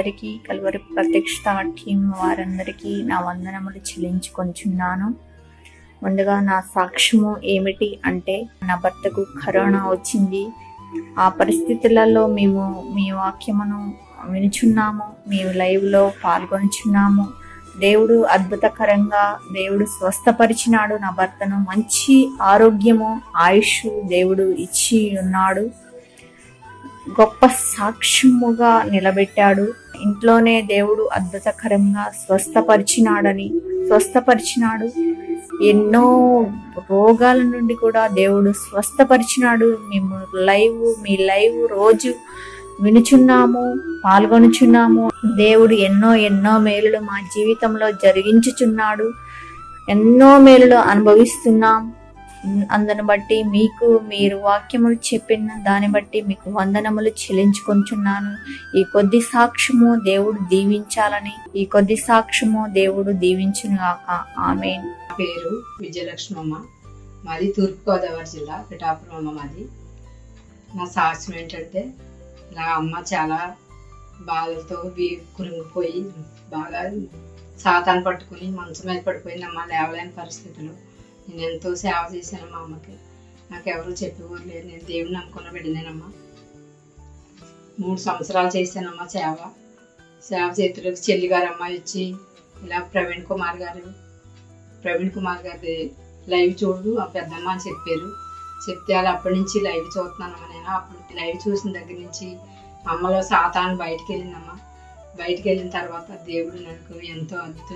అందరికీ, కల్వరి ప్రత్యక్షత టీం వారందరికీ నా వందనములు చెల్లించుకొంచున్నాను. ముందుగా నా సాక్ష్యము ఏమిటి అంటే, నా భర్తకు కరోనా వచ్చింది. ఆ పరిస్థితులలో మేము మీ వాక్యమును వినుచున్నాము, మేము లైవ్లో పాల్గొనుచున్నాము. దేవుడు అద్భుతకరంగా దేవుడు స్వస్థపరిచినాడు. నా భర్తను మంచి ఆరోగ్యము, ఆయుష్ దేవుడు ఇచ్చి ఉన్నాడు. గొప్ప సాక్ష్యముగా నిలబెట్టాడు. ఇంట్లోనే దేవుడు అద్భుతకరంగా స్వస్థపరిచినాడు. ఎన్నో రోగాల నుండి కూడా దేవుడు స్వస్థపరిచినాడు. మేము మీ లైవ్ రోజు వినుచున్నాము, పాల్గొనుచున్నాము. దేవుడు ఎన్నో మేలులు మా జీవితంలో జరిగించుచున్నాడు. ఎన్నో మేలులు అనుభవిస్తున్నాం. అందును బట్టి మీరు వాక్యములు చెప్పిన దాన్ని బట్టి మీకు వందనములు చెల్లించుకొంచున్నాను. ఈ కొద్ది సాక్ష్యము దేవుడు దీవించునుగాక. ఆమేన్. పేరు విజయలక్ష్మమ్మ, మాది తూర్పుగోదావరి జిల్లా పిఠాపురం. మాది నా సాక్ష్యం ఏంటంటే, నా అమ్మ చాలా బాధలతో కురింగిపోయి బాగా సాతాను పట్టుకుని మంచం మీద పడిపోయిందమ్మ. లేవలేని పరిస్థితులు నేను ఎంతో సేవ చేశాను మా అమ్మకి. నాకెవరు చెప్పేవారు లేదు. నేను దేవుని నమ్ముకున్న బిడ్డనేనమ్మా. 3 సంవత్సరాలు చేశానమ్మా సేవ చేతులకు చెల్లిగారు అమ్మాయి వచ్చి ఇలా ప్రవీణ్ కుమార్ గారి లైవ్ చూడు ఆ పెద్దమ్మ అని చెప్పారు. చెప్తే అది అప్పటి నుంచి లైవ్ చూస్తున్నానమ్మా. నేను అప్పుడు లైవ్ చూసిన దగ్గర నుంచి అమ్మలో సాతాను బయటికి వెళ్ళిందమ్మా. బయటికి వెళ్ళిన తర్వాత దేవుడు నాకు ఎంతో అద్భుతం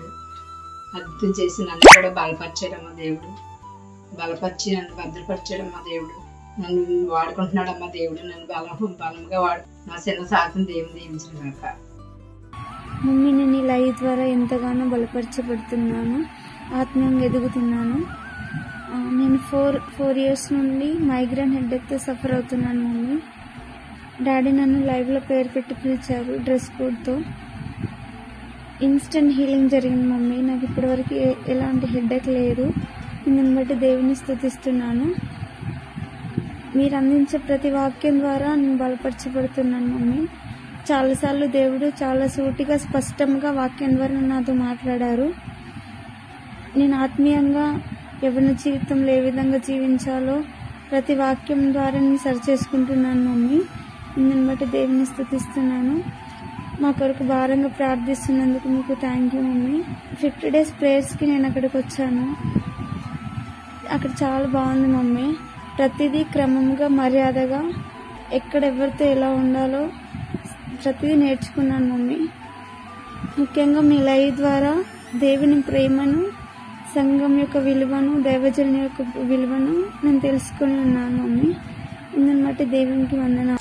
చేసి నన్ను కూడా బలపరిచాడమ్మా. దేవుడు బలపరిచి నన్ను భద్రపరిచాడమ్మా. దేవుడు నన్ను వాడుకుంటున్నాడమ్మా. దేవుడు నన్ను బలంగా నా చిన్న సాతం దేవుని దీవించిన కాక. మమ్మీ, నేను ఈ లైవ్ ద్వారా ఎంతగానో బలపరచబడుతున్నాను, ఆత్మీయంగా ఎదుగుతున్నాను. నేను 4 ఇయర్స్ నుండి మైగ్రేన్ హెడ్ఏక్తో సఫర్ అవుతున్నాను మమ్మీ. డాడీ నన్ను లైవ్లో పేరు పెట్టి పిలిచారు డ్రెస్ కోడ్తో. ఇన్స్టెంట్ హీలింగ్ జరిగింది మమ్మీ. నాకు ఇప్పటివరకు ఎలాంటి హెడ్ఏక్ లేదు. దీన్ని బట్టి దేవుని స్తుతిస్తున్నాను. మీరు అందించే ప్రతి వాక్యం ద్వారా నేను బలపరచబడుతున్నాను మమ్మీ. చాలాసార్లు దేవుడు చాలా సూటిగా స్పష్టంగా వాక్యం ద్వారా నాతో మాట్లాడారు. నేను ఆత్మీయంగా ఎవరి జీవితంలో ఏ విధంగా జీవించాలో ప్రతి వాక్యం ద్వారా నేను సరి చేసుకుంటున్నాను మమ్మీ. దీన్ని బట్టి దేవుని స్తుతిస్తున్నాను. మా కొరకు భారంగా ప్రార్థిస్తున్నందుకు మీకు థ్యాంక్ యూ మమ్మీ. 50 డేస్ ప్రేయర్స్కి నేను అక్కడికి వచ్చాను. అక్కడ చాలా బాగుంది మమ్మీ. ప్రతిదీ క్రమంగా మర్యాదగా ఎక్కడ ఎవరితో ఎలా ఉండాలో ప్రతిదీ నేర్చుకున్నాను మమ్మీ. ముఖ్యంగా మీ లైవ్ ద్వారా దేవుని ప్రేమను, సంఘం యొక్క విలువను, దైవజనుని యొక్క విలువను నేను తెలుసుకుని ఉన్నాను మమ్మీ. దీన్ని బట్టి దేవునికి వందనాలు.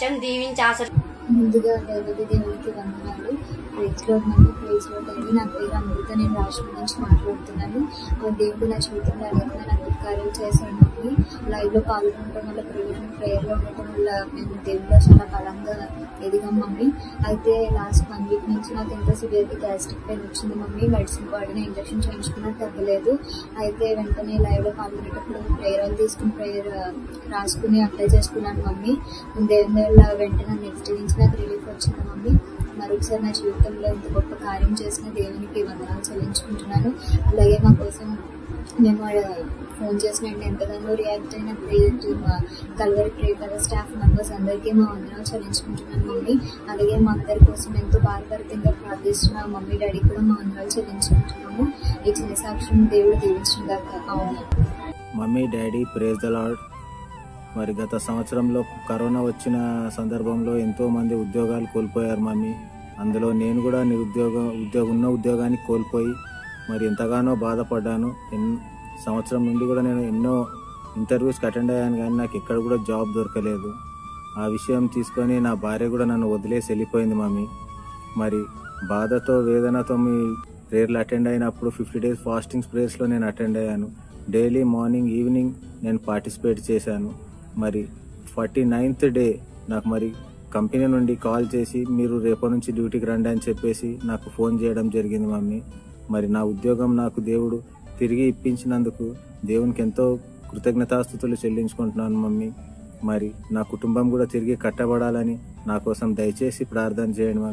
ముందుగా దేవునికి వందనాలు. Praise lord mummy, praise lord daddy. నా పేరు అమృత, నేను రాష్ట్రం నుంచి మాట్లాడుతున్నాను. దేవుడు నా జీవితంలో అనేక అద్భుత కార్యాలు చేశాడు మమ్మీ. లైవ్లో పాల్గొనడం వల్ల, ప్రేయర్లో ఉండటం వల్ల మేము దేవుడిలో చాలా బలంగా ఎదిగాం మమ్మీ. అయితే లాస్ట్ 1 వీక్ నుంచి నాకు ఎంతో సివియర్గా గ్యాస్ట్రిక్ పెయిన్ వచ్చింది మమ్మీ. మెడిసిన్ వాడిన, ఇంజక్షన్ చేయించుకున్నా తగ్గలేదు. అయితే వెంటనే లైవ్లో పాల్గొనేటప్పుడు ప్రేయర్ ఆయిల్ తీసుకుని ప్రేయర్ రాసుకుని అప్లై చేసుకున్నాను మమ్మీ. దేవుని వల్ల వెంటనే నెక్స్ట్ నుంచి నాకు రిలీఫ్ వచ్చింది మమ్మీ. మరొకసారి నా జీవితంలో ఇంత గొప్ప కార్యం చేసిన దేవునికి వందనాలు చెల్లించుకుంటున్నాను. అలాగే మా కోసం మేము ఫోన్ చేసిన ఎంతగానో రియాక్ట్ అయిన prayer team, Calvary prayer staff members అందరికీ మా వందనాలు చెల్లించుకుంటున్నాను మమ్మీ. అలాగే మా అందరి కోసం ఎంతో భారభరితంగా ప్రార్థిస్తున్న మమ్మీ డాడీ కూడా మా వందనాలు చెల్లించుకుంటున్నాము. ఈ చిన్న సాక్ష్యం దేవుడు దీవించుగాక. అవును mummy daddy, praise the lord. మరి గత సంవత్సరంలో కరోనా వచ్చిన సందర్భంలో ఎంతో మంది ఉద్యోగాలు కోల్పోయారు మమ్మీ. అందులో నేను కూడా ఉన్న ఉద్యోగాన్ని కోల్పోయి మరి ఎంతగానో బాధపడ్డాను. సంవత్సరం నుండి కూడా నేను ఎన్నో ఇంటర్వ్యూస్కి అటెండ్ అయ్యాను, కానీ నాకు ఎక్కడ కూడా జాబ్ దొరకలేదు. ఆ విషయం తీసుకొని నా భార్య కూడా నన్ను వదిలేసి వెళ్ళిపోయింది మమ్మీ. మరి బాధతో, వేదనతో మీ ప్రేయర్లు అటెండ్ అయినప్పుడు 50 డేస్ ఫాస్టింగ్స్ ప్రేయర్స్లో నేను అటెండ్ అయ్యాను. డైలీ మార్నింగ్, ఈవినింగ్ నేను పార్టిసిపేట్ చేశాను. మరి 49th డే నాకు మరి కంపెనీ నుండి కాల్ చేసి, మీరు రేపటి నుంచి డ్యూటీకి రండి అని చెప్పేసి నాకు ఫోన్ చేయడం జరిగింది మమ్మీ. మరి నా ఉద్యోగం నాకు దేవుడు తిరిగి ఇప్పించినందుకు దేవునికి ఎంతో కృతజ్ఞతాస్తుతులు చెల్లించుకుంటున్నాను మమ్మీ. మరి నా కుటుంబం కూడా తిరిగి కట్టబడాలని నా కోసం దయచేసి ప్రార్థన చేయండి మమ్మీ.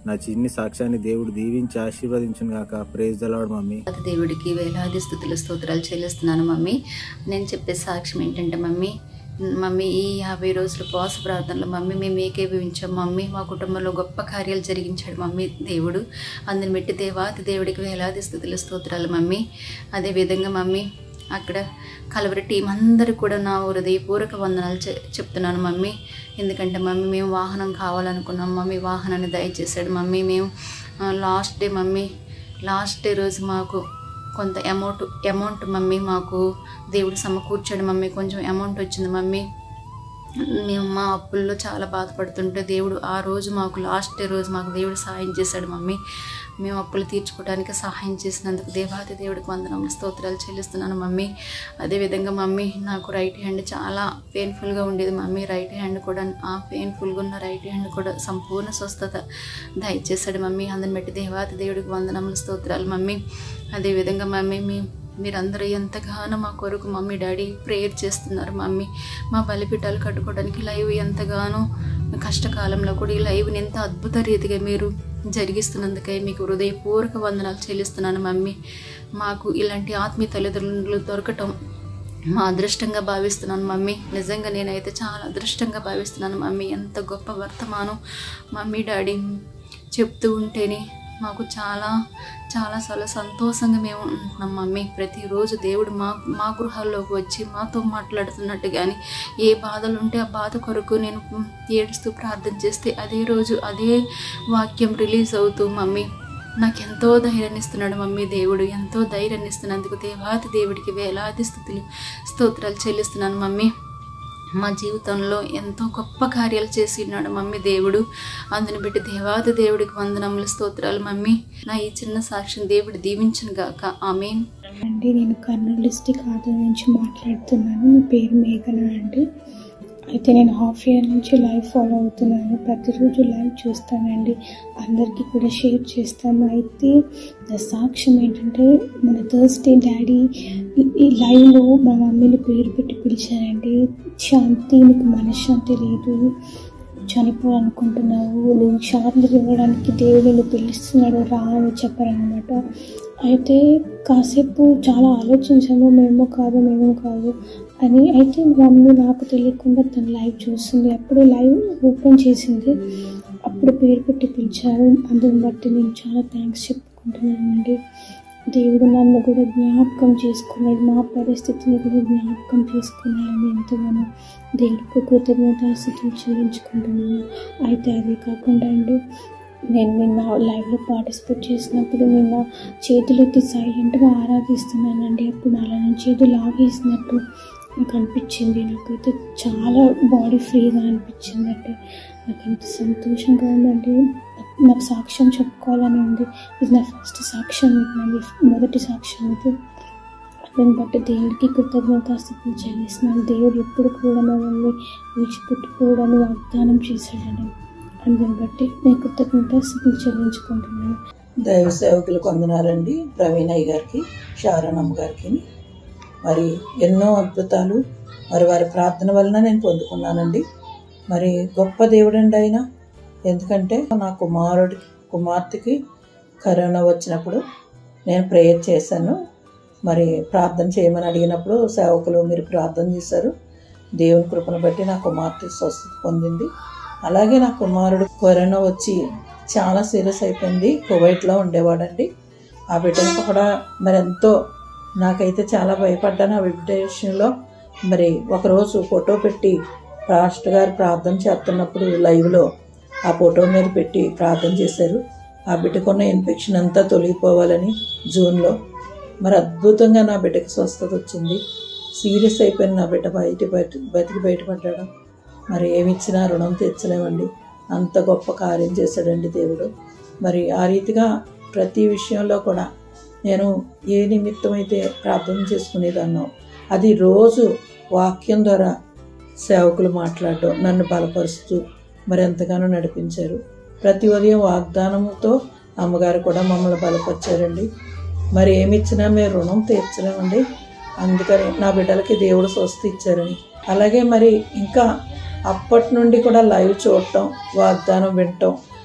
నా చిన్ని సాక్ష్యాన్ని దేవుడు దీవించి ఆశీర్వదించును గాక. Praise the lord mummy. దేవుడికి వేలాది స్తుతులు స్తోత్రాలు చెల్లిస్తున్నాను మమ్మీ. నేను చెప్పే సాక్ష్యం ఏంటంటే మమ్మీ ఈ 50 రోజుల ఉపవాస ప్రార్థనలో మమ్మీ మేము ఏకీభవించాం మమ్మీ. మా కుటుంబంలో గొప్ప కార్యాలు జరిగించాడు మమ్మీ దేవుడు. అందుని బట్టి దేవాతి దేవుడికి వేలాది స్తుతులు స్తోత్రాలు మమ్మీ. అదేవిధంగా మమ్మీ అక్కడ కలవరి టీం అందరూ కూడా నా హృదయపూర్వక వందనాలు చెప్తున్నాను మమ్మీ. ఎందుకంటే మమ్మీ మేము వాహనం కావాలనుకున్నాం మమ్మీ, వాహనాన్ని దయచేశాడు మమ్మీ. మేము లాస్ట్ డే రోజు మాకు కొంత అమౌంట్ మమ్మీ మాకు దేవుడు సమకూర్చాడు మమ్మీ. కొంచెం అమౌంట్ వచ్చింది మమ్మీ. మేము మా అప్పుల్లో చాలా బాధపడుతుంటే దేవుడు ఆ రోజు మాకు లాస్ట్ డే రోజు మాకు దేవుడు సహాయం చేశాడు మమ్మీ. మేము అప్పులు తీర్చుకోవడానికి సహాయం చేసినందుకు దేవాతి దేవుడికి వందనములు స్తోత్రాలు చెల్లిస్తున్నాను మమ్మీ. అదేవిధంగా మమ్మీ నాకు రైట్ హ్యాండ్ చాలా పెయిన్ఫుల్గా ఉండేది మమ్మీ. రైట్ హ్యాండ్ కూడా పెయిన్ఫుల్గా ఉన్న రైట్ హ్యాండ్ కూడా సంపూర్ణ స్వస్థత దయచేశాడు మమ్మీ. అందుని బట్టి దేవాతి దేవుడికి వందనములు స్తోత్రాలు మమ్మీ. అదేవిధంగా మమ్మీ మీరందరూ ఎంతగానో మా కొరకు మమ్మీ డాడీ ప్రేయర్ చేస్తున్నారు మమ్మీ. మా బలిపీఠాలు కట్టుకోవడానికి లైవ్ ఎంతగానో కష్టకాలంలో కూడా ఈ లైవ్ని ఎంత అద్భుత రీతిగా మీరు జరిగిస్తున్నందుకై మీకు హృదయపూర్వక వందనాలు చెల్లిస్తున్నాను మమ్మీ. మాకు ఇలాంటి ఆత్మీయ తల్లిదండ్రులు దొరకటం మా అదృష్టంగా భావిస్తున్నాను మమ్మీ. నిజంగా నేనైతే చాలా అదృష్టంగా భావిస్తున్నాను మమ్మీ. ఎంత గొప్ప వర్తమానం మమ్మీ డాడీ చెప్తూ ఉంటేనే మాకు చాలా చాలా చాలా సంతోషంగా మేము ఉంటున్నాం మమ్మీ. ప్రతిరోజు దేవుడు మా గృహాల్లోకి వచ్చి మాతో మాట్లాడుతున్నట్టు. కానీ ఏ బాధలు ఉంటే ఆ బాధ కొరకు నేను ఏడుస్తూ ప్రార్థన చేస్తే అదే రోజు అదే వాక్యం రిలీజ్ అవుతూ మమ్మీ నాకు ఎంతో ధైర్యాన్ని ఇస్తున్నాడు మమ్మీ. దేవుడు ఎంతో ధైర్యాన్ని ఇస్తున్నందుకు దేవాతి దేవుడికి వేలాది స్తోత్రాలు చెల్లిస్తున్నాను మమ్మీ. మా జీవితంలో ఎంతో గొప్ప కార్యాలు చేసి ఉన్నాడు మమ్మీ దేవుడు. అందుని బట్టి దేవాది దేవుడికి వందనములు స్తోత్రాలు మమ్మీ. నా ఈ చిన్న సాక్ష్యం దేవుడు దీవించును గాక. ఆమేన్. అండి నేను కర్నూలు డిస్టిక్ ఆదర్ నుంచి మాట్లాడుతున్నాను. నా పేరు మేఘన అండి. అయితే నేను హాఫ్ ఇయర్ నుంచి లైవ్ ఫాలో అవుతున్నాను. ప్రతిరోజు లైవ్ చూస్తానండి, అందరికీ కూడా షేర్ చేస్తాను. అయితే నా సాక్ష్యం ఏంటంటే మన థర్స్డే డాడీ ఈ లైవ్లో మా మమ్మీని పేరు పెట్టి పిలిచారండి. శాంతి, నీకు మనశ్శాంతి లేదు, చనిపోవాలనుకుంటున్నావు, నువ్వు శాంతి ఇవ్వడానికి దేవుడు పిలుస్తున్నాడు రా అని చెప్పారనమాట. అయితే కాసేపు చాలా ఆలోచించాము, మేము కాదు అని. అయితే మా మమ్మీ నాకు తెలియకుండా తను లైవ్ చూస్తుంది. అప్పుడు లైవ్ ఓపెన్ చేసింది, అప్పుడు పేరు పెట్టి పిలిచారు. అందుని బట్టి నేను చాలా థ్యాంక్స్ చెప్పుకుంటున్నానండి. దేవుడు నన్ను కూడా జ్ఞాపకం చేసుకున్నాడు, మా పరిస్థితిని కూడా జ్ఞాపకం చేసుకున్నాడని ఎంతగానో దేవుడికి కృతజ్ఞతాస్తుతులు చెల్లించుకుంటున్నాను. అయితే అదే కాకుండా అండి, నేను నిన్న లైవ్లో పార్టిసిపేట్ చేసినప్పుడు నిన్న చేతులకి సైలెంట్గా ఆరాధిస్తున్నానండి. అప్పుడు అలా నేను చేతులు లాగేసినట్టు నాకు అనిపించింది. నాకైతే చాలా బాడీ ఫ్రీగా అనిపించిందండి. నాకు ఎంత సంతోషంగా ఉందండి. నాకు సాక్ష్యం చెప్పుకోవాలని ఉంది. ఇది నా ఫస్ట్ సాక్ష్యం, ఇది మొదటి సాక్ష్యం. ఇది దాన్ని బట్టి దేవుడికి కృతజ్ఞతాస్తుతులు చెల్లిస్తున్నాను. దేవుడు ఎప్పుడు కూడా మమ్మల్ని విడిచిపెట్టుకోవడానికి వాగ్దానం చేశాడని, అందుని బట్టి నేను కృతజ్ఞతాస్తుతులు చెల్లించుకుంటున్నాను. దైవ సేవకులకు వందనాలండి. ప్రవీణయ్య గారికి, శారణమ్మ గారికి మరి ఎన్నో అద్భుతాలు మరి వారి ప్రార్థన వలన నేను పొందుకున్నానండి. మరి గొప్ప దేవుడండి ఆయన. ఎందుకంటే నా కుమార్తెకి కరోనా వచ్చినప్పుడు నేను ప్రేయర్ చేశాను. మరి ప్రార్థన చేయమని అడిగినప్పుడు సేవకులు మీరు ప్రార్థన చేశారు. దేవుని కృపను బట్టి నా కుమార్తె స్వస్థత పొందింది. అలాగే నా కుమారుడు కరోనా వచ్చి చాలా సీరియస్ అయిపోయింది. కువైట్లో ఉండేవాడండి. ఆ బిడ్డకు కూడా మరి ఎంతో నాకైతే చాలా భయపడ్డాను. ఆ బిడ్డ విషయంలో మరి ఒకరోజు ఫోటో పెట్టి పాస్టర్ గారు ప్రార్థన చేస్తున్నప్పుడు లైవ్లో ఆ ఫోటో మీద పెట్టి ప్రార్థన చేశారు. ఆ బిడ్డకున్న ఇన్ఫెక్షన్ అంతా తొలగిపోవాలని జూన్లో. మరి అద్భుతంగా నా బిడ్డకి స్వస్థత వచ్చింది. సీరియస్ అయిపోయిన నా బిడ్డ బతికి బయటపడ్డాడు. మరి ఏమిచ్చినా రుణం తీర్చలేమండి. అంత గొప్ప కార్యం చేశాడండి దేవుడు. మరి ఆ రీతిగా ప్రతి విషయంలో కూడా నేను ఏ నిమిత్తం అయితే ప్రార్థన చేసుకునేదాన్నో అది రోజు వాక్యం ద్వారా సేవకులు మాట్లాడటం నన్ను బలపరుస్తూ మరి ఎంతగానో నడిపించారు. ప్రతి ఉదయం వాగ్దానంతో అమ్మగారు కూడా మమ్మల్ని బలపరిచారండి. మరి ఏమిచ్చినా మేము రుణం తీర్చలేమండి. అందుకని నా బిడ్డలకి దేవుడు స్వస్థ ఇచ్చారని. అలాగే మరి ఇంకా అప్పటి నుండి కూడా లైవ్ చూడటం, వాగ్దానం వినటం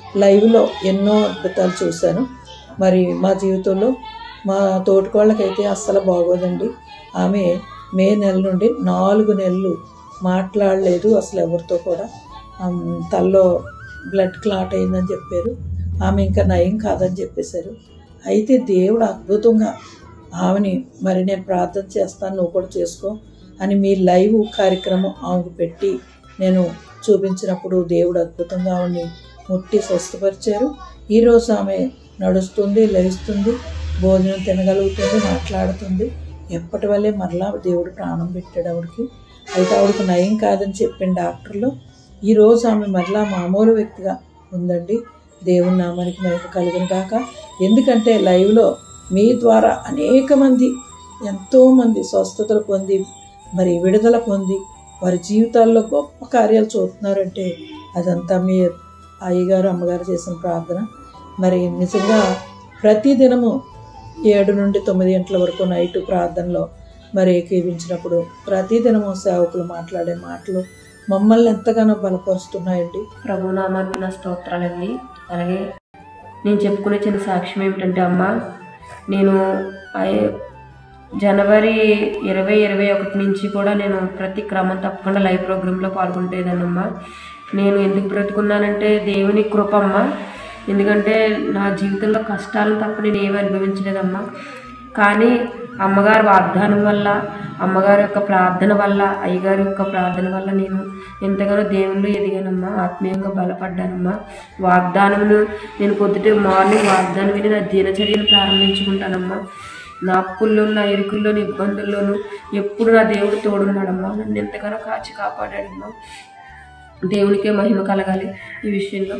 లైవ్లో ఎన్నో అద్భుతాలు చూశాను. మరి మా జీవితంలో మా తోటికోళ్ళకైతే అస్సలు బాగోదండి. ఆమె మే నెల నుండి 4 నెలలు మాట్లాడలేదు అసలు ఎవరితో కూడా. తల్లో బ్లడ్ క్లాట్ అయిందని చెప్పారు. ఆమె ఇంకా నయం కాదని చెప్పేశారు. అయితే దేవుడు అద్భుతంగా ఆమెని మరి నేను ప్రార్థన చేస్తాను, నువ్వు కూడా చేసుకో అని మీ లైవ్ కార్యక్రమం ఆమెకు పెట్టి నేను చూపించినప్పుడు దేవుడు అద్భుతంగా ఆమెని ముట్టి స్వస్థపరిచారు. ఈరోజు ఆమె నడుస్తుంది, లేస్తుంది, భోజనం తినగలుగుతుంది, మాట్లాడుతుంది. ఎప్పటి వల్లే మరలా దేవుడు ప్రాణం పెట్టాడు ఆవిడకి. అయితే ఆవిడకి నయం కాదని చెప్పిన డాక్టర్లు ఈరోజు ఆమె మరలా మామూలు వ్యక్తిగా ఉందండి. దేవుని నామానికి మహిమ కలుగును గాక. ఎందుకంటే లైవ్లో మీ ద్వారా అనేక మంది, ఎంతోమంది స్వస్థతలు పొంది మరి విడుదల పొంది వారి జీవితాల్లో గొప్ప కార్యాలు చూస్తున్నారంటే అదంతా మీ అయ్యగారు అమ్మగారు చేసిన ప్రార్థన. మరి నిజంగా ప్రతిదినము 7 నుండి 9 గంటల వరకు నైట్ ప్రార్థనలో మరి ఏకీవించినప్పుడు ప్రతిదినము సేవకులు మాట్లాడే మాటలు మమ్మల్ని ఎంతగానో బలపరుస్తున్నాయండి. ప్రభునామానికి నా స్తోత్రాలండి. అలాగే నేను చెప్పుకునే చిన్న సాక్ష్యం ఏమిటంటే, అమ్మ నేను జనవరి 2021 నుంచి కూడా నేను ప్రతి క్రమం తప్పకుండా లైవ్ ప్రోగ్రాంలో పాల్గొంటేదానమ్మా. నేను ఎందుకు బ్రతుకున్నానంటే దేవుని కృపమ్మ. ఎందుకంటే నా జీవితంలో కష్టాలు తప్ప నేను ఏమి అనుభవించలేదమ్మా. కానీ అమ్మగారి వాగ్దానం వల్ల, అమ్మగారి యొక్క ప్రార్థన వల్ల, అయ్యగారి యొక్క ప్రార్థన వల్ల నేను ఎంతగానో దేవుళ్ళు ఎదిగానమ్మా, ఆత్మీయంగా బలపడ్డానమ్మా. వాగ్దానమును నేను పొద్దుటే మార్నింగ్ వాగ్దానం విని నా దినచర్యను ప్రారంభించుకుంటానమ్మా. నా అప్పుల్లో, నా ఇరుకుల్లోని ఇబ్బందుల్లోనూ ఎప్పుడు నా దేవుడు తోడున్నాడమ్మా. నన్ను ఎంతగానో కాచి కాపాడాడమ్మా. దేవునికే మహిమ కలగాలి ఈ విషయంలో.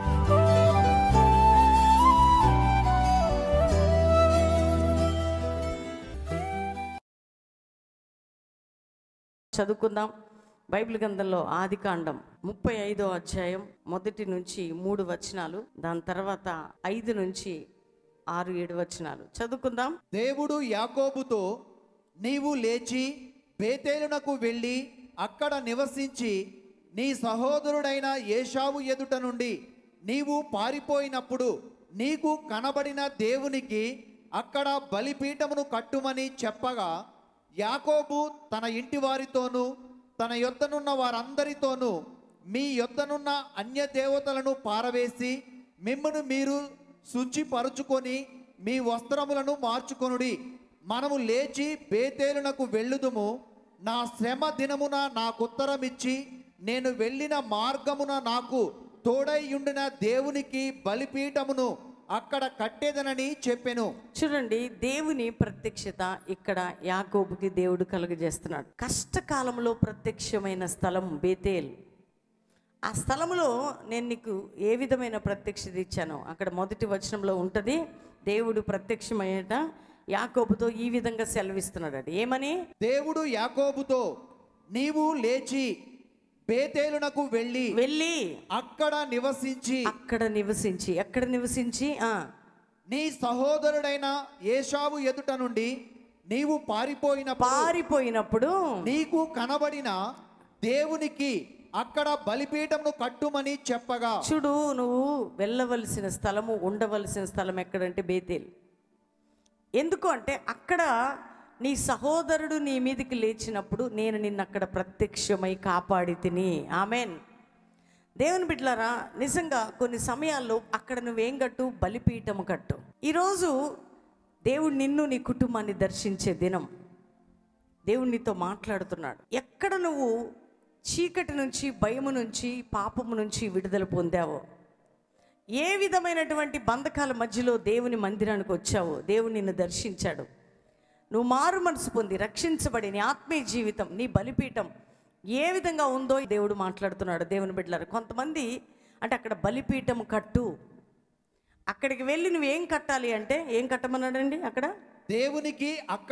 చదువుకుందాం. బైబిల్ గ్రంథంలో ఆదికాండం 35వ అధ్యాయం 1 నుంచి 3 వచనాలు, దాని తర్వాత 5 నుంచి 6-7 వచనాలు చదువుకుందాం. దేవుడు యాకోబుతో, నీవు లేచి బేతేలునకు వెళ్ళి అక్కడ నివసించి నీ సహోదరుడైన ఏశావు ఎదుట నుండి నీవు పారిపోయినప్పుడు నీకు కనబడిన దేవునికి అక్కడ బలిపీఠమును కట్టుమని చెప్పగా, యాకోబు తన ఇంటి వారితోనూ తన యొద్దనున్న వారందరితోనూ మీ యొద్దనున్న అన్య దేవతలను పారవేసి మిమ్మును మీరు శుచిపరుచుకొని మీ వస్త్రములను మార్చుకొనుడి. మనము లేచి బేతేలునకు వెళ్ళుదుము. నా శ్రమ దినమున నాకుత్తరమిచ్చి నేను వెళ్ళిన మార్గమున నాకు తోడైయుండిన దేవునికి బలిపీఠమును అక్కడ కట్టేదనని చెప్పెను. చూడండి, దేవుని ప్రత్యక్షత ఇక్కడ యాకోబుకి దేవుడు కలుగజేస్తున్నాడు. కష్టకాలంలో ప్రత్యక్షమైన స్థలం బేతేల్. ఆ స్థలంలో నేను నీకు ఏ విధమైన ప్రత్యక్షత ఇచ్చానో అక్కడ 1వ వచనంలో ఉంటుంది. దేవుడు ప్రత్యక్షమయ్యేట యాకోబుతో ఈ విధంగా సెలవిస్తున్నాడు. ఏమని? దేవుడు యాకోబుతో, నీవు లేచి బేతేలునకు వెళ్ళి అక్కడ నివసించి ఎక్కడ నివసించి నీ సహోదరుడైన ఏశావు ఎదుట నుండి నీవు పారిపోయినప్పుడు నీకు కనబడిన దేవునికి అక్కడ బలిపీఠమును కట్టుమని చెప్పగా. చూడు, నువ్వు వెళ్ళవలసిన స్థలము, ఉండవలసిన స్థలం ఎక్కడంటే బేతేల్. ఎందుకు అంటే అక్కడ నీ సహోదరుడు నీ మీదకి లేచినప్పుడు నేను నిన్ను అక్కడ ప్రత్యక్షమై కాపాడి తిని. ఆమెన్. దేవుని బిడ్డలారా, నిజంగా కొన్ని సమయాల్లో అక్కడ నువ్వేం కట్టు? బలిపీఠము కట్టు. ఈరోజు దేవుడు నిన్ను, నీ కుటుంబాన్ని దర్శించే దినం. దేవుడు నీతో మాట్లాడుతున్నాడు. ఎక్కడ నువ్వు చీకటి నుంచి, భయము నుంచి, పాపము నుంచి విడుదల పొందావో, ఏ విధమైనటువంటి బంధకాల మధ్యలో దేవుని మందిరానికి వచ్చావో, దేవుడు నిన్ను దర్శించాడు. నువ్వు మారు మనసు పొంది రక్షించబడి నీ ఆత్మీయ జీవితం, నీ బలిపీఠం ఏ విధంగా ఉందో దేవుడు మాట్లాడుతున్నాడు. దేవుని బిడ్డలారు, కొంతమంది అంటే అక్కడ బలిపీఠం కట్టు, అక్కడికి వెళ్ళి నువ్వేం కట్టాలి అంటే ఏం కట్టమన్నాడండి? అక్కడ దేవునికి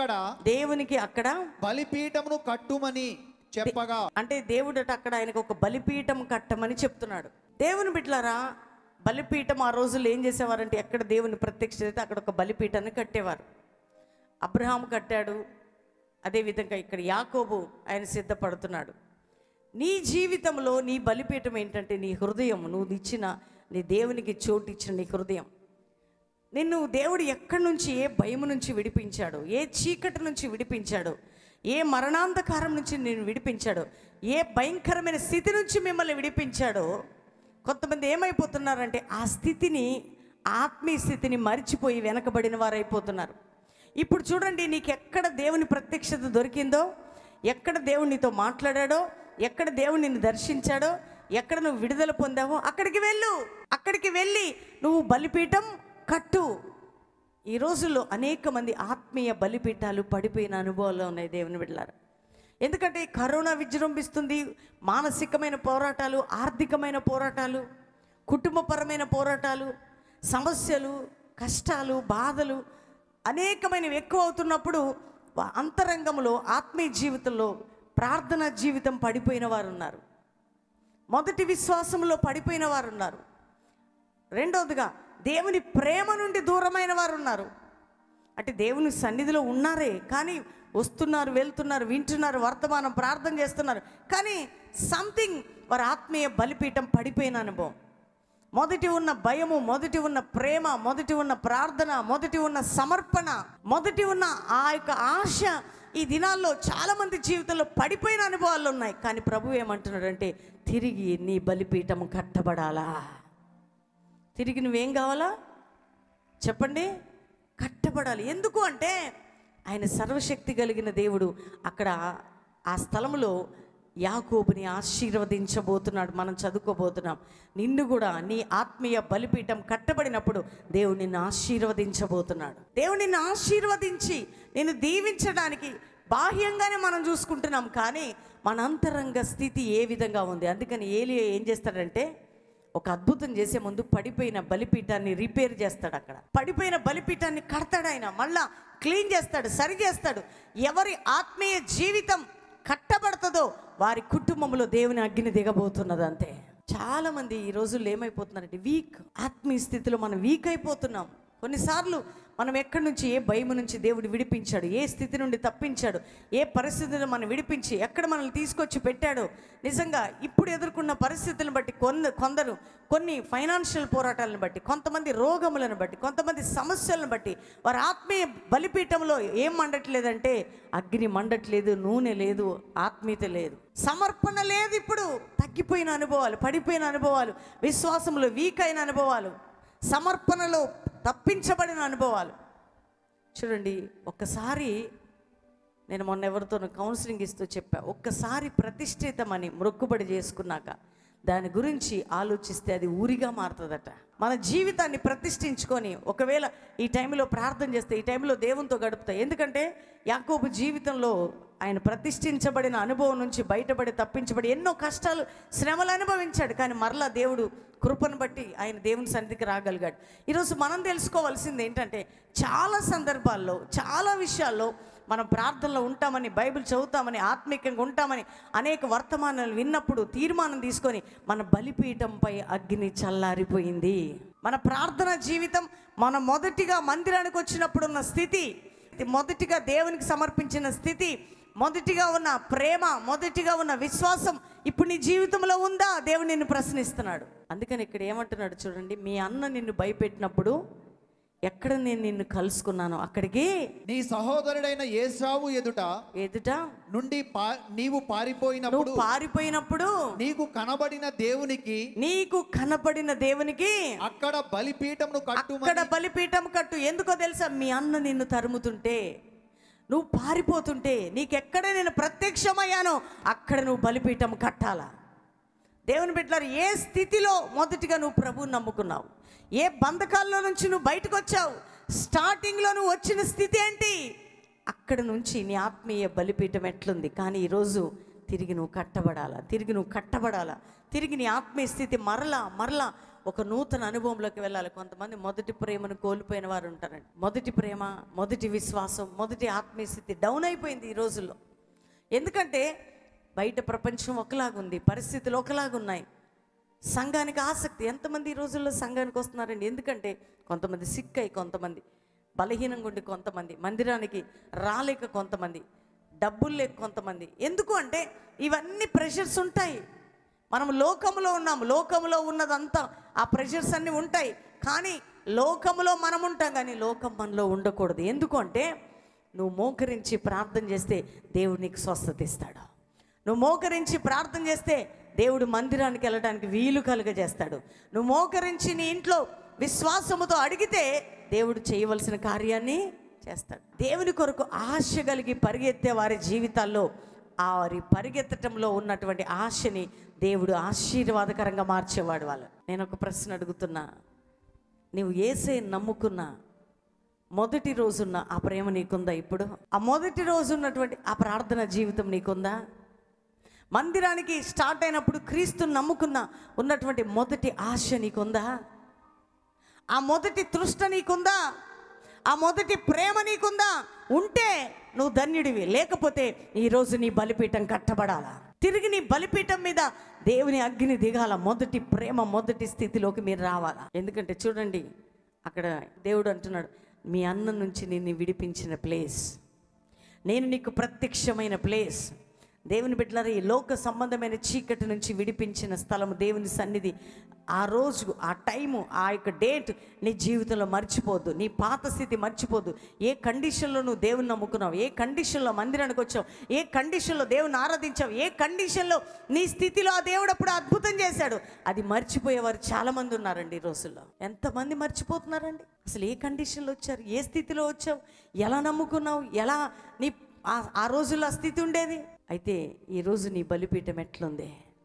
అక్కడ బలిపీఠమును కట్టుమని చెప్పగా. అంటే దేవుడు అక్కడ ఆయనకు ఒక బలిపీఠం కట్టమని చెప్తున్నాడు. దేవుని బిడ్డలారా, బలిపీఠం ఆ రోజుల్లో ఏం చేసేవారంటే ఎక్కడ దేవుని ప్రత్యక్షత అక్కడ ఒక బలిపీఠాన్ని కట్టేవారు. అబ్రహాము కట్టాడు. అదేవిధంగా ఇక్కడ యాకోబు ఆయన సిద్ధపడుతున్నాడు. నీ జీవితంలో నీ బలిపీఠం ఏంటంటే నీ హృదయం, నువ్వు ఇచ్చిన నీ దేవునికి చోటు ఇచ్చిన నీ హృదయం. నిన్ను దేవుడు ఎక్కడి నుంచి, ఏ భయం నుంచి విడిపించాడు, ఏ చీకటి నుంచి విడిపించాడు, ఏ మరణాంధకారం నుంచి నేను విడిపించాడు, ఏ భయంకరమైన స్థితి నుంచి మిమ్మల్ని విడిపించాడో. కొంతమంది ఏమైపోతున్నారంటే ఆ స్థితిని, ఆత్మీయ స్థితిని మరిచిపోయి వెనకబడిన వారు అయిపోతున్నారు. ఇప్పుడు చూడండి, నీకు ఎక్కడ దేవుని ప్రత్యక్షత దొరికిందో, ఎక్కడ దేవుడు నీతో మాట్లాడాడో, ఎక్కడ దేవుడు నిన్ను దర్శించాడో, ఎక్కడ నువ్వు విడుదల పొందావో అక్కడికి వెళ్ళు. అక్కడికి వెళ్ళి నువ్వు బలిపీఠం కట్టు. ఈ రోజుల్లో అనేక మంది ఆత్మీయ బలిపీఠాలు పడిపోయిన అనుభవాలు ఉన్నాయి దేవుని బిడ్డలారా. ఎందుకంటే కరోనా విజృంభిస్తుంది. మానసికమైన పోరాటాలు, ఆర్థికమైన పోరాటాలు, కుటుంబపరమైన పోరాటాలు, సమస్యలు, కష్టాలు, బాధలు అనేకమైనవి ఎక్కువ అవుతున్నప్పుడు అంతరంగంలో, ఆత్మీయ జీవితంలో, ప్రార్థనా జీవితం పడిపోయిన వారు ఉన్నారు. మొదటి విశ్వాసంలో పడిపోయిన వారు ఉన్నారు. రెండవదిగా దేవుని ప్రేమ నుండి దూరమైన వారు ఉన్నారు. అంటే దేవుని సన్నిధిలో ఉన్నారే కానీ వస్తున్నారు, వెళ్తున్నారు, వింటున్నారు, వర్తమానం ప్రార్థన చేస్తున్నారు, కానీ సంథింగ్ వారి ఆత్మీయ బలిపీఠం పడిపోయిన అనుభవం. మొదటి ఉన్న భయము, మొదటి ఉన్న ప్రేమ, మొదటి ఉన్న ప్రార్థన, మొదటి ఉన్న సమర్పణ, మొదటి ఉన్న ఆ యొక్క ఆశ ఈ దినాల్లో చాలామంది జీవితంలో పడిపోయిన అనుభవాలు ఉన్నాయి. కానీ ప్రభు ఏమంటున్నాడంటే తిరిగి నీ బలిపీఠం కట్టబడాలా. తిరిగి నువ్వేం కావాలా చెప్పండి? కట్టబడాలి. ఎందుకు అంటే ఆయన సర్వశక్తి కలిగిన దేవుడు అక్కడ ఆ స్థలంలో యాకోబుని ఆశీర్వదించబోతున్నాడు. మనం చదువుకోబోతున్నాం. నిన్ను కూడా నీ ఆత్మీయ బలిపీఠం కట్టబడినప్పుడు దేవుడు నిన్ను ఆశీర్వదించబోతున్నాడు. దేవుడు నిన్ను ఆశీర్వదించి నిన్ను దీవించడానికి బాహ్యంగానే మనం చూసుకుంటున్నాం, కానీ మన అంతరంగ స్థితి ఏ విధంగా ఉంది. అందుకని ఏలియా ఏం చేస్తాడంటే ఒక అద్భుతం చేసే ముందు పడిపోయిన బలిపీఠాన్ని రిపేర్ చేస్తాడు. అక్కడ పడిపోయిన బలిపీఠాన్ని కడతాడు. ఆయన మళ్ళా క్లీన్ చేస్తాడు, సరి చేస్తాడు. ఎవరి ఆత్మీయ జీవితం కట్టబడుతుందో వారి కుటుంబంలో దేవుని అగ్ని దిగబోతున్నది. అంతే. చాలామంది ఈ రోజుల్లో ఏమైపోతున్నారంటే వీక్, ఆత్మీయ స్థితిలో మనం వీక్ అయిపోతున్నాం. కొన్నిసార్లు మనం ఎక్కడి నుంచి, ఏ భయం నుంచి దేవుడు విడిపించాడు, ఏ స్థితి నుండి తప్పించాడు, ఏ పరిస్థితులను మనం విడిపించి ఎక్కడ మనల్ని తీసుకొచ్చి పెట్టాడో. నిజంగా ఇప్పుడు ఎదుర్కొన్న పరిస్థితులను బట్టి కొందరు కొన్ని ఫైనాన్షియల్ పోరాటాలను బట్టి, కొంతమంది రోగములను బట్టి, కొంతమంది సమస్యలను బట్టి వారి ఆత్మీయ బలిపీఠంలో ఏం మండట్లేదంటే అగ్ని మండట్లేదు, నూనె లేదు, ఆత్మీయత లేదు, సమర్పణ లేదు. ఇప్పుడు తగ్గిపోయిన అనుభవాలు, పడిపోయిన అనుభవాలు, విశ్వాసంలో వీక్ అయిన అనుభవాలు, సమర్పణలో తప్పించబడిన అనుభవాలు. చూడండి, ఒక్కసారి నేను మొన్న ఎవరితోనూ కౌన్సిలింగ్ ఇస్తూ చెప్పా, ఒక్కసారి ప్రతిష్ఠితమని మొక్కుబడి చేసుకున్నాక దాని గురించి ఆలోచిస్తే అది ఊరిగా మారుతుందట. మన జీవితాన్ని ప్రతిష్ఠించుకొని ఒకవేళ ఈ టైంలో ప్రార్థన చేస్తే, ఈ టైంలో దేవునితో గడుపుతాయి. ఎందుకంటే యాకోబు జీవితంలో ఆయన ప్రతిష్ఠించబడిన అనుభవం నుంచి బయటపడి, తప్పించబడి ఎన్నో కష్టాలు, శ్రమలు అనుభవించాడు. కానీ మరలా దేవుడు కృపను బట్టి ఆయన దేవుని సన్నిధికి రాగలిగాడు. ఈరోజు మనం తెలుసుకోవాల్సింది ఏంటంటే చాలా సందర్భాల్లో, చాలా విషయాల్లో మనం ప్రార్థనలో ఉంటామని, బైబిల్ చదువుతామని, ఆత్మీయంగా ఉంటామని అనేక వర్తమానాలు విన్నప్పుడు తీర్మానం తీసుకొని మన బలిపీఠంపై అగ్ని చల్లారిపోయింది. మన ప్రార్థన జీవితం, మన మొదటిగా మందిరానికి వచ్చినప్పుడు ఉన్న స్థితి, మొదటిగా దేవునికి సమర్పించిన స్థితి, మొదటిగా ఉన్న ప్రేమ, మొదటిగా ఉన్న విశ్వాసం ఇప్పుడు నీ జీవితంలో ఉందా? దేవుడు నిన్ను ప్రశ్నిస్తున్నాడు. అందుకని ఇక్కడ ఏమంటున్నాడు చూడండి, మీ అన్న నిన్ను భయపెట్టినప్పుడు ఎక్కడ నేను నిన్ను కలుసుకున్నాను అక్కడికి నీ సహోదరుడైన ఏసావు ఎదుట నుండి నీవు పారిపోయినప్పుడు నీకు కనబడిన దేవునికి అక్కడ బలిపీఠం కట్టు. ఎందుకో తెలుసా? మీ అన్న నిన్ను తరుముతుంటే, నువ్వు పారిపోతుంటే, నీకెక్కడ నేను ప్రత్యక్షమయ్యానో అక్కడ నువ్వు బలిపీఠం కట్టాలా. దేవుని బిడ్డలారా, ఏ స్థితిలో మొదటిగా నువ్వు ప్రభువుని నమ్ముకున్నావు, ఏ బంధకాల్లో నుంచి నువ్వు బయటకు వచ్చావు, స్టార్టింగ్లో నువ్వు వచ్చిన స్థితి ఏంటి, అక్కడ నుంచి నీ ఆత్మీయ బలిపీఠం ఎట్లుంది. కానీ ఈరోజు తిరిగి నువ్వు కట్టబడాలా, తిరిగి నీ ఆత్మీయ స్థితి మరలా ఒక నూతన అనుభవంలోకి వెళ్ళాలి. కొంతమంది మొదటి ప్రేమను కోల్పోయిన వారు ఉంటారండి. మొదటి ప్రేమ, మొదటి విశ్వాసం, మొదటి ఆత్మీయ స్థితి డౌన్ అయిపోయింది ఈ రోజుల్లో. ఎందుకంటే బయట ప్రపంచం ఒకలాగుంది, పరిస్థితులు ఒకలాగున్నాయి. సంఘానికి ఆసక్తి, ఎంతమంది ఈ రోజుల్లో సంఘానికి వస్తున్నారండి? ఎందుకంటే కొంతమంది సిక్ అయి, కొంతమంది బలహీనంగా ఉండి, కొంతమంది మందిరానికి రాలేక, కొంతమంది డబ్బులు లేక, కొంతమంది. ఎందుకు అంటే ఇవన్నీ ప్రెషర్స్ ఉంటాయి. మనం లోకంలో ఉన్నాము, లోకంలో ఉన్నదంతా ఆ ప్రెషర్స్ అన్నీ ఉంటాయి, కానీ లోకంలో మనం ఉంటాం, కానీ లోకం మనలో ఉండకూడదు. ఎందుకంటే నువ్వు మోకరించి ప్రార్థన చేస్తే దేవుడు నీకు స్వస్థత ఇస్తాడు. నువ్వు మోకరించి ప్రార్థన చేస్తే దేవుడు మందిరానికి వెళ్ళడానికి వీలు కలుగజేస్తాడు. నువ్వు మోకరించి నీ ఇంట్లో విశ్వాసముతో అడిగితే దేవుడు చేయవలసిన కార్యాన్ని చేస్తాడు. దేవుని కొరకు ఆశ కలిగి పరిగెత్తే వారి జీవితాల్లో వారి పరిగెత్తటంలో ఉన్నటువంటి ఆశని దేవుడు ఆశీర్వాదకరంగా మార్చేవాడు. వాళ్ళు నేను ఒక ప్రశ్న అడుగుతున్నా, నువ్వు యేసయ్యను నమ్ముకున్నా మొదటి రోజున్న ఆ ప్రేమ నీకుందా? ఇప్పుడు ఆ మొదటి రోజు ఉన్నటువంటి ఆ ప్రార్థన జీవితం నీకుందా? మందిరానికి స్టార్ట్ అయినప్పుడు క్రీస్తుని నమ్ముకున్న ఉన్నటువంటి మొదటి ఆశ నీకుందా? ఆ మొదటి తృష్ణ నీకుందా? ఆ మొదటి ప్రేమ నీకుందా? ఉంటే నువ్వు ధన్యుడివి. లేకపోతే ఈరోజు నీ బలిపీఠం కట్టబడాలా, తిరిగి నీ బలిపీఠం మీద దేవుని అగ్ని దిగాల, మొదటి ప్రేమ మొదటి స్థితిలోకి మీరు రావాలా. ఎందుకంటే చూడండి, అక్కడ దేవుడు అంటున్నాడు, మీ అన్న నుంచి నిన్ను విడిపించిన ప్లేస్, నేను నీకు ప్రత్యక్షమైన ప్లేస్. దేవుని బిడ్డలారా, ఈ లోక సంబంధమైన చీకటి నుంచి విడిపించిన స్థలము దేవుని సన్నిధి. ఆ రోజు, ఆ టైము, ఆ యొక్క డేట్ నీ జీవితంలో మర్చిపోద్దు. నీ పాత స్థితి మర్చిపోద్దు. ఏ కండిషన్లో నువ్వు దేవుని నమ్ముకున్నావు, ఏ కండిషన్లో మందిరానికి వచ్చావు, ఏ కండిషన్లో దేవుని ఆరాధించావు, ఏ కండిషన్లో నీ స్థితిలో ఆ దేవుడు అప్పుడు అద్భుతం చేశాడు, అది మర్చిపోయేవారు చాలామంది ఉన్నారండి ఈ రోజుల్లో. ఎంతమంది మర్చిపోతున్నారండి? అసలు ఏ కండిషన్లో వచ్చారు, ఏ స్థితిలో వచ్చావు, ఎలా నమ్ముకున్నావు, ఎలా నీ ఆ రోజుల్లో ఆ స్థితి ఉండేది. అయితే ఈరోజు నీ బలిపీఠం ఎట్లుంది?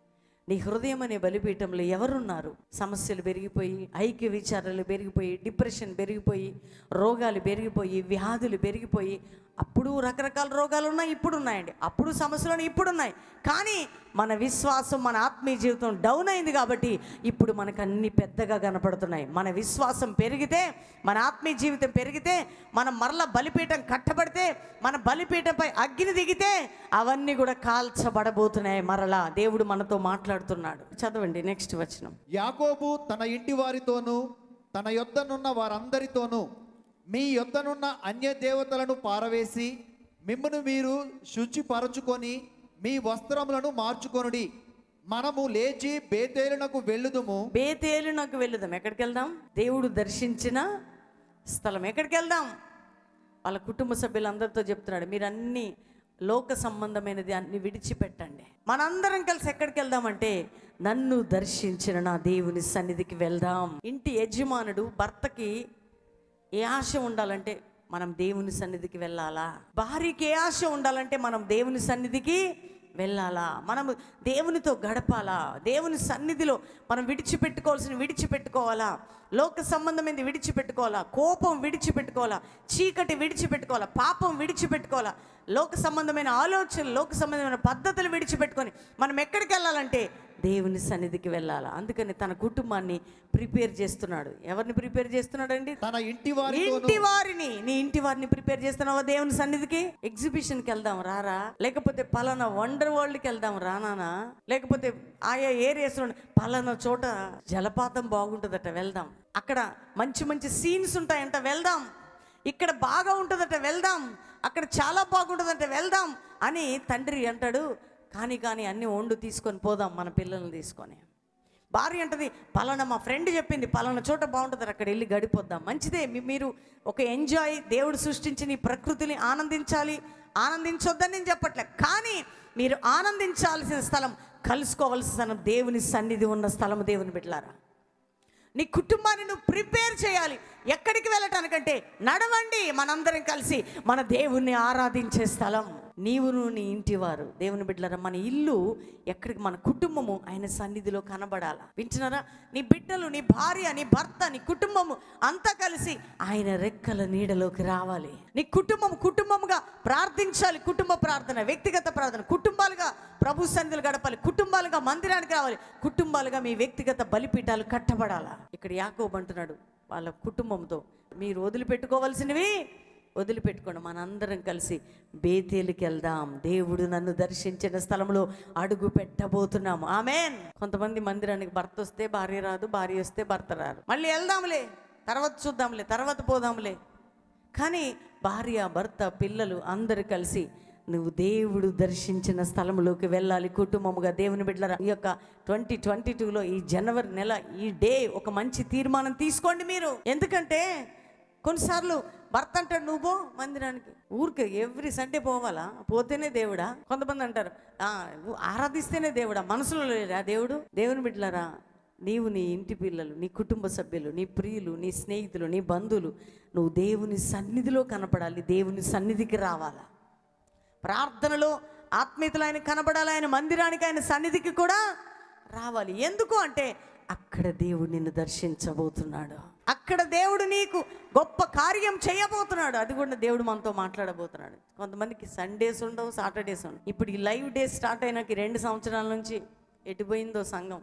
నీ హృదయం అనే బలిపీఠంలో ఎవరున్నారు? సమస్యలు పెరిగిపోయి, ఐక్య విచారాలు పెరిగిపోయి, డిప్రెషన్ పెరిగిపోయి, రోగాలు పెరిగిపోయి, వ్యాధులు పెరిగిపోయి, అప్పుడు రకరకాల రోగాలు ఉన్నాయి, ఇప్పుడు ఉన్నాయండి. అప్పుడు సమస్యలు ఇప్పుడు ఉన్నాయి, కానీ మన విశ్వాసం, మన ఆత్మీయ జీవితం డౌన్ అయింది కాబట్టి ఇప్పుడు మనకు అన్ని పెద్దగా కనపడుతున్నాయి. మన విశ్వాసం పెరిగితే, మన ఆత్మీయ జీవితం పెరిగితే, మనం మరలా బలిపీఠం కట్టబడితే, మన బలిపీఠంపై అగ్ని దిగితే అవన్నీ కూడా కాల్చబడబోతున్నాయి. మరలా దేవుడు మనతో మాట్లాడుతున్నాడు. చదవండి నెక్స్ట్ వచనం. యాకోబు తన ఇంటి వారితోనూ తన యొద్దనున్న వారందరితోనూ మీ యొద్దనున్న అన్య దేవతలను పారవేసి మిమ్మును మీరు శుచిపరచుకొని మీ వస్త్రములను మార్చుకొనుడి. మనము లేచి బేతేలునకు వెళ్ళుదుము. బేతేలునకు వెళ్ళుదాం. ఎక్కడికి వెళ్దాం? దేవుడు దర్శించిన స్థలం. ఎక్కడికి వెళ్దాం? వాళ్ళ కుటుంబ సభ్యులందరితో చెప్తున్నాడు, మీరు అన్ని లోక సంబంధమైనది అన్ని విడిచిపెట్టండి. మనందరం కలిసి ఎక్కడికి వెళ్దామంటే, నన్ను దర్శించిన నా దేవుని సన్నిధికి వెళ్దాం. ఇంటి యజమానుడు భర్తకి ఏ ఆశ ఉండాలంటే మనం దేవుని సన్నిధికి వెళ్ళాలా? భార్యకి ఏ ఆశ ఉండాలంటే మనం దేవుని సన్నిధికి వెళ్ళాలా? మనము దేవునితో గడపాలా? దేవుని సన్నిధిలో మనం విడిచిపెట్టుకోవాలా? లోక సంబంధమైనది విడిచిపెట్టుకోవాలా? కోపం విడిచిపెట్టుకోవాలా? చీకటి విడిచిపెట్టుకోవాలా? పాపం విడిచిపెట్టుకోవాలా? లోక సంబంధమైన ఆలోచనలు, లోక సంబంధమైన పద్ధతులు విడిచిపెట్టుకొని మనం ఎక్కడికి వెళ్ళాలంటే దేవుని సన్నిధికి వెళ్ళాలా. అందుకని తన కుటుంబాన్ని ప్రిపేర్ చేస్తున్నాడు. ఎవరిని ప్రిపేర్ చేస్తున్నాడండి? తన ఇంటి వారిని. నీ ఇంటి వారిని ప్రిపేర్ చేస్తున్నావా దేవుని సన్నిధికి? ఎగ్జిబిషన్కి వెళ్దాం రారా? లేకపోతే పలానా వండర్ వరల్డ్కి వెళ్దాం రానా? లేకపోతే ఆయా ఏరియాస్లో పలానా చోట జలపాతం బాగుంటుందట వెళ్దాం, అక్కడ మంచి మంచి సీన్స్ ఉంటాయంట వెళ్దాం, ఇక్కడ బాగా ఉంటుందట వెళ్దాం, అక్కడ చాలా బాగుంటుందంట వెళ్దాం అని తండ్రి అంటాడు. కానీ అన్నీ వండు తీసుకొని పోదాం మన పిల్లల్ని తీసుకొని. భార్య అంటది, పలానా మా ఫ్రెండ్ చెప్పింది పలానా చోట బాగుంటుంది, అక్కడ వెళ్ళి గడిపోద్దాం. మంచిదే, మీరు ఒక ఎంజాయ్, దేవుడు సృష్టించిన ఈ ప్రకృతిని ఆనందించొద్దని నేను చెప్పట్లే, కానీ మీరు ఆనందించాల్సిన స్థలం, కలుసుకోవాల్సిన స్థలం దేవుని సన్నిధి ఉన్న స్థలం. దేవుని బిడ్డలారా, నీ కుటుంబాన్ని నువ్వు ప్రిపేర్ చేయాలి. ఎక్కడికి వెళ్ళటానికంటే నడవండి మనందరం కలిసి మన దేవుణ్ణి ఆరాధించే స్థలం. నీవును నీ ఇంటి వారు. దేవుని బిడ్డలారా, మన ఇల్లు ఎక్కడికి, మన కుటుంబము ఆయన సన్నిధిలో కనబడాలా. వింటున్నారా? నీ బిడ్డలు, నీ భార్య, నీ భర్త, నీ కుటుంబము అంతా కలిసి ఆయన రెక్కల నీడలోకి రావాలి. నీ కుటుంబముగా ప్రార్థించాలి. కుటుంబ ప్రార్థన, వ్యక్తిగత ప్రార్థన, కుటుంబాలుగా ప్రభు సన్నిధిలో గడపాలి, కుటుంబాలుగా మందిరానికి రావాలి, కుటుంబాలుగా మీ వ్యక్తిగత బలిపీఠాలు కట్టబడాలా. ఇక్కడ యాకోబు అంటున్నాడు వాళ్ళ కుటుంబంతో, మీరు వదిలిపెట్టుకోవాల్సినవి వదిలిపెట్టుకోండి, మనందరం కలిసి బేతేలుకి వెళ్దాం. దేవుడు నన్ను దర్శించిన స్థలంలో అడుగు పెట్టబోతున్నాము. ఆమేన్. కొంతమంది మందిరానికి భర్త వస్తే భార్య రాదు, భార్య వస్తే భర్త రారు. మళ్ళీ వెళ్దాంలే, తర్వాత చూద్దాంలే, తర్వాత పోదాంలే. కానీ భార్య, భర్త, పిల్లలు అందరూ కలిసి నువ్వు దేవుడు దర్శించిన స్థలంలోకి వెళ్ళాలి కుటుంబముగా. దేవుని బిడ్డలారా, ఈ యొక్క 2022లో ఈ జనవరి నెల ఈ డే ఒక మంచి తీర్మానం తీసుకోండి మీరు. ఎందుకంటే కొన్నిసార్లు భర్త అంటాడు నువ్వు పో మందిరానికి, ఊరికే ఎవ్రీ సండే పోవాలా, పోతేనే దేవుడా? కొంతమంది అంటారు ఆరాధిస్తేనే దేవుడా, మనసులో లేడా దేవుడు? దేవుని బిడ్డలారా, నీవు నీ ఇంటి పిల్లలు, నీ కుటుంబ సభ్యులు, నీ ప్రియులు, నీ స్నేహితులు, నీ బంధువులు, నువ్వు దేవుని సన్నిధిలో కనపడాలి, దేవుని సన్నిధికి రావాలా. ప్రార్థనలో ఆత్మీయతలు ఆయన కనబడాలి, ఆయన మందిరానికి, ఆయన సన్నిధికి కూడా రావాలి. ఎందుకు అంటే అక్కడ దేవుడు నిన్ను దర్శించబోతున్నాడు, అక్కడ దేవుడు నీకు గొప్ప కార్యం చేయబోతున్నాడు. అది కూడా దేవుడు మనతో మాట్లాడబోతున్నాడు. కొంతమందికి సండేస్ ఉండవు, సాటర్డేస్ ఉండవు. ఇప్పుడు ఈ లైవ్ డే స్టార్ట్ అయినాక 2 సంవత్సరాల నుంచి ఎటుపోయిందో సంఘం.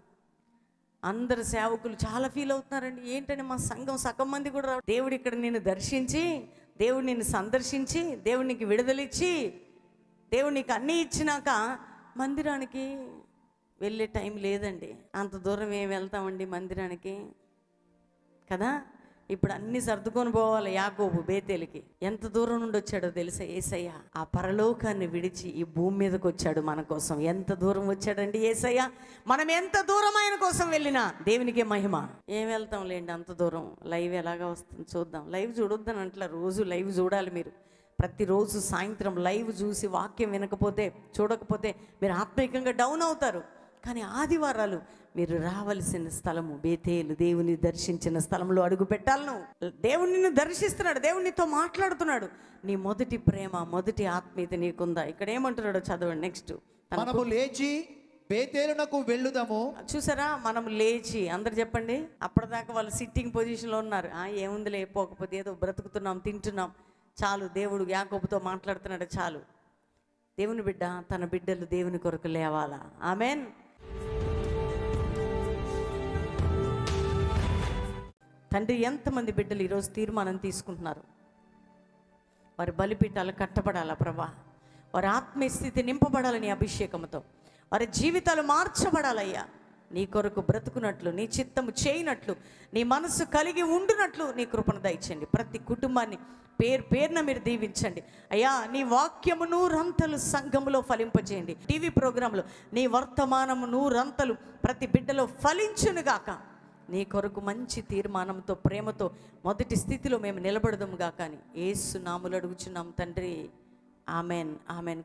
అందరు సేవకులు చాలా ఫీల్ అవుతున్నారండి. ఏంటంటే మా సంఘం సగం మంది కూడా రావు. దేవుడు ఇక్కడ నిన్ను దర్శించి, దేవుడు నిన్ను సందర్శించి, దేవుడు నీకు విడుదలిచ్చి, దేవుడు నీకు అన్నీ ఇచ్చినాక మందిరానికి వెళ్ళే టైం లేదండి. అంత దూరం ఏం వెళ్తామండి మందిరానికి కదా. ఇప్పుడు అన్నీ సర్దుకొని పోవాలి. యాకోబు బేతేలికి ఎంత దూరం నుండి వచ్చాడో తెలుసా యేసయ్య? ఆ పరలోకాన్ని విడిచి ఈ భూమి మీదకి వచ్చాడు మన కోసం. ఎంత దూరం వచ్చాడండి యేసయ్య. మనం ఎంత దూరం ఆయన కోసం వెళ్ళినా దేవునికే మహిమ. ఏం వెళ్తాం లేండి అంత దూరం. లైవ్ ఎలాగా వస్తుంది చూద్దాం. లైవ్ చూడొద్దని అంటలా, రోజు లైవ్ చూడాలి మీరు. ప్రతిరోజు సాయంత్రం లైవ్ చూసి వాక్యం వినకపోతే, చూడకపోతే మీరు ఆత్మీయంగా డౌన్ అవుతారు. కానీ ఆదివారాలు మీరు రావలసిన స్థలము బేతేలు, దేవుని దర్శించిన స్థలంలో అడుగు పెట్టాలి. నువ్వు దేవుడు నిన్ను దర్శిస్తున్నాడు, దేవుడు నీతో మాట్లాడుతున్నాడు. నీ మొదటి ప్రేమ, మొదటి ఆత్మీయత నీకుందా? ఇక్కడ ఏమంటున్నాడో చదవండి. నెక్స్ట్, మనము లేచి బేతేలునకు వెళ్ళుదాము. చూసారా, మనం లేచి, అందరు చెప్పండి. అప్పటిదాకా వాళ్ళు సిట్టింగ్ పొజిషన్లో ఉన్నారు. ఏముందిలే పోకపోతే, ఏదో బ్రతుకుతున్నాం, తింటున్నాం, చాలు. దేవుడు యాకోబుతో మాట్లాడుతున్నాడు, చాలు. దేవుని బిడ్డ, తన బిడ్డలు దేవుని కొరకు లేవాలా? ఆమెన్. తండ్రి, ఎంతమంది బిడ్డలు ఈరోజు తీర్మానం తీసుకుంటున్నారు? వారి బలిపీఠాలు కట్టబడాలా ప్రభా, వారి ఆత్మీయ స్థితి నింపబడాలని అభిషేకంతో, వారి జీవితాలు మార్చబడాలయ్యా. నీ కొరకు బ్రతుకున్నట్లు, నీ చిత్తము చేయనట్లు, నీ మనసు కలిగి ఉండునట్లు నీ కృపను దయచేయండి. ప్రతి కుటుంబాన్ని పేరు పేరున మీరు దీవించండి అయ్యా. నీ వాక్యము 100 సంఘములో ఫలింపజేయండి. టీవీ ప్రోగ్రాంలో నీ వర్తమానము 100 ప్రతి బిడ్డలో ఫలించునుగాక. నీ కొరకు మంచి తీర్మానంతో, ప్రేమతో మొదటి స్థితిలో మేము నిలబడదాము గాక అని యేసు నామములో అడుగుచున్నాం తండ్రి. Amen, amen.